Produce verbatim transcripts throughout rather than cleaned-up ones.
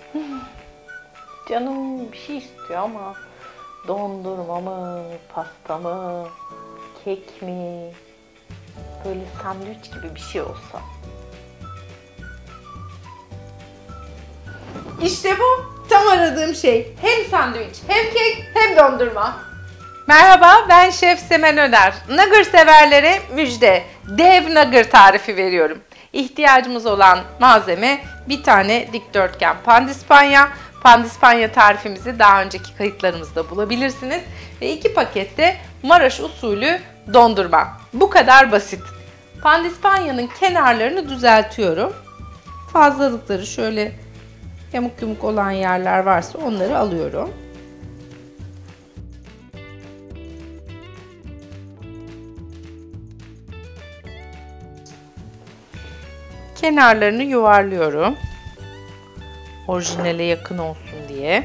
Canım bir şey istiyor ama dondurma mı, pasta mı, kek mi? Böyle sandviç gibi bir şey olsa. İşte bu tam aradığım şey. Hem sandviç, hem kek, hem dondurma. Merhaba, ben Şef Semen Öner. Nugget severlere müjde. Dev nugget tarifi veriyorum. İhtiyacımız olan malzeme bir tane dikdörtgen pandispanya. Pandispanya tarifimizi daha önceki kayıtlarımızda bulabilirsiniz. Ve iki pakette Maraş usulü dondurma. Bu kadar basit. Pandispanyanın kenarlarını düzeltiyorum. Fazlalıkları şöyle yamuk yumuk olan yerler varsa onları alıyorum. Kenarlarını yuvarlıyorum. Orijinale yakın olsun diye.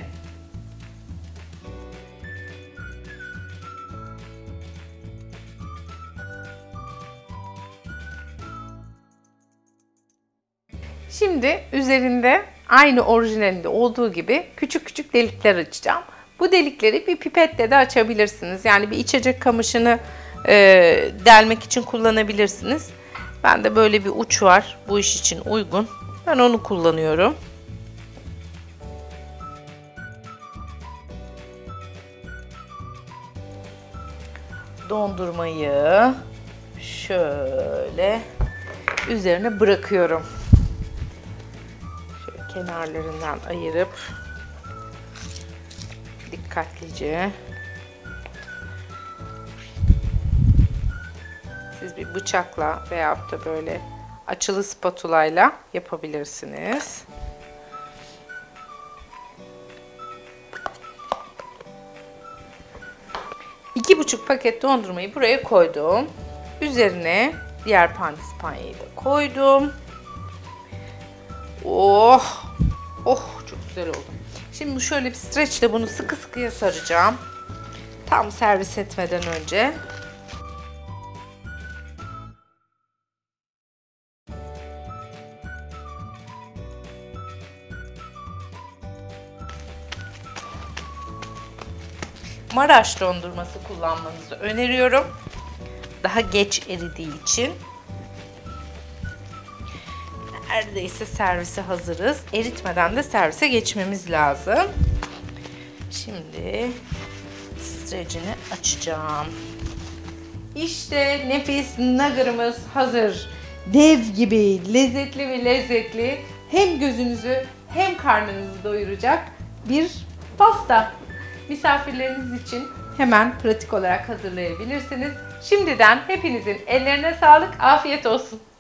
Şimdi üzerinde aynı orijinalinde olduğu gibi küçük küçük delikler açacağım. Bu delikleri bir pipetle de açabilirsiniz. Yani bir içecek kamışını e, delmek için kullanabilirsiniz. Ben de böyle bir uç var. Bu iş için uygun. Ben onu kullanıyorum. Dondurmayı şöyle üzerine bırakıyorum. Şöyle kenarlarından ayırıp dikkatlice. Siz bir bıçakla veyahut da böyle açılı spatulayla yapabilirsiniz. iki buçuk paket dondurmayı buraya koydum. Üzerine diğer pandispanyayı da koydum. Oh! Oh! Çok güzel oldu. Şimdi şöyle bir streçle bunu sıkı sıkıya saracağım. Tam servis etmeden önce. Maraş dondurması kullanmanızı öneriyorum. Daha geç eridiği için. Neredeyse servise hazırız. Eritmeden de servise geçmemiz lazım. Şimdi streçini açacağım. İşte nefis nugget'ımız hazır. Dev gibi lezzetli ve lezzetli, hem gözünüzü hem karnınızı doyuracak bir pasta. Misafirleriniz için hemen pratik olarak hazırlayabilirsiniz. Şimdiden hepinizin ellerine sağlık, afiyet olsun.